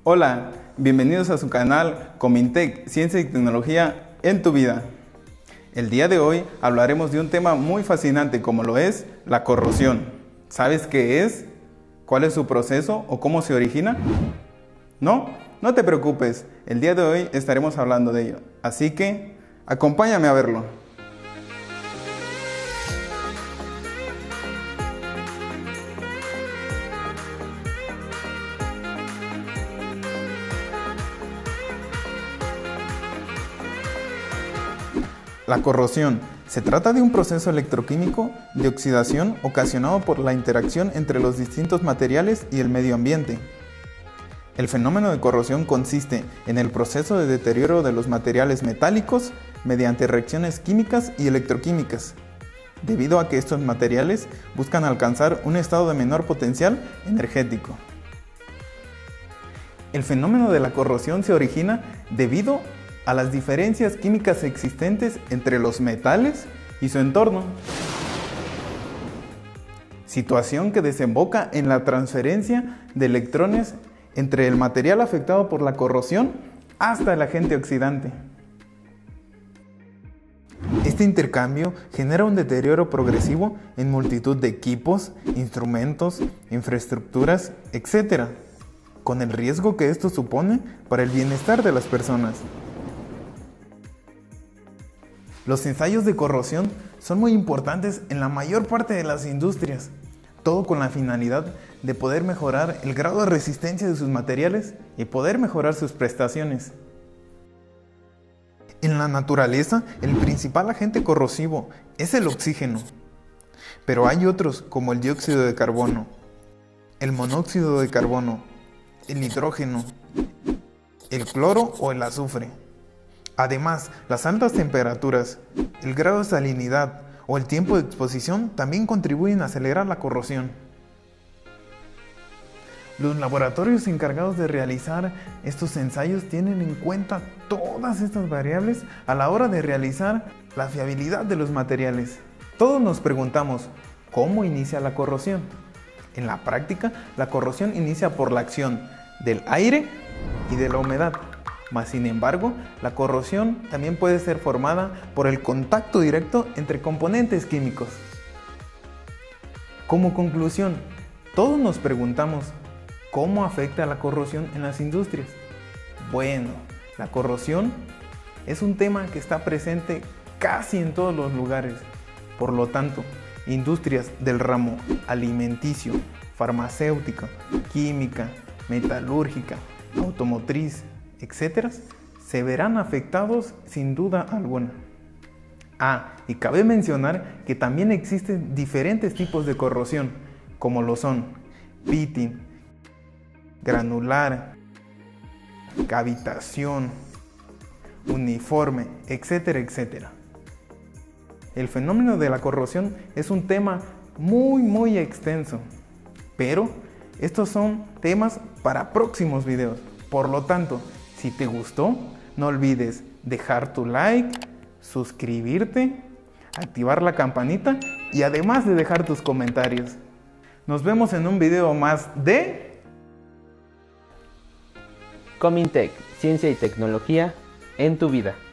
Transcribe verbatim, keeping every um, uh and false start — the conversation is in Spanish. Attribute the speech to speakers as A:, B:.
A: Hola, bienvenidos a su canal Comintec, Ciencia y Tecnología en tu vida. El día de hoy hablaremos de un tema muy fascinante como lo es la corrosión. ¿Sabes qué es? ¿Cuál es su proceso o cómo se origina? ¿No? No te preocupes, el día de hoy estaremos hablando de ello. Así que, acompáñame a verlo. La corrosión se trata de un proceso electroquímico de oxidación ocasionado por la interacción entre los distintos materiales y el medio ambiente. El fenómeno de corrosión consiste en el proceso de deterioro de los materiales metálicos mediante reacciones químicas y electroquímicas, debido a que estos materiales buscan alcanzar un estado de menor potencial energético. El fenómeno de la corrosión se origina debido a a las diferencias químicas existentes entre los metales y su entorno, situación que desemboca en la transferencia de electrones entre el material afectado por la corrosión hasta el agente oxidante. Este intercambio genera un deterioro progresivo en multitud de equipos, instrumentos, infraestructuras, etcétera, con el riesgo que esto supone para el bienestar de las personas. Los ensayos de corrosión son muy importantes en la mayor parte de las industrias, todo con la finalidad de poder mejorar el grado de resistencia de sus materiales y poder mejorar sus prestaciones. En la naturaleza, el principal agente corrosivo es el oxígeno, pero hay otros como el dióxido de carbono, el monóxido de carbono, el nitrógeno, el cloro o el azufre. Además, las altas temperaturas, el grado de salinidad o el tiempo de exposición también contribuyen a acelerar la corrosión. Los laboratorios encargados de realizar estos ensayos tienen en cuenta todas estas variables a la hora de realizar la fiabilidad de los materiales. Todos nos preguntamos, ¿cómo inicia la corrosión? En la práctica, la corrosión inicia por la acción del aire y de la humedad. Mas, sin embargo, la corrosión también puede ser formada por el contacto directo entre componentes químicos. Como conclusión, todos nos preguntamos, ¿cómo afecta la corrosión en las industrias? Bueno, la corrosión es un tema que está presente casi en todos los lugares. Por lo tanto, industrias del ramo alimenticio, farmacéutica, química, metalúrgica, automotriz, etcétera, se verán afectados sin duda alguna. Ah, y cabe mencionar que también existen diferentes tipos de corrosión, como lo son pitting, granular, cavitación, uniforme, etcétera, etcétera. El fenómeno de la corrosión es un tema muy muy extenso, pero estos son temas para próximos videos. Por lo tanto, si te gustó, no olvides dejar tu like, suscribirte, activar la campanita y además de dejar tus comentarios. Nos vemos en un video más de
B: Comintec, Ciencia y Tecnología en tu vida.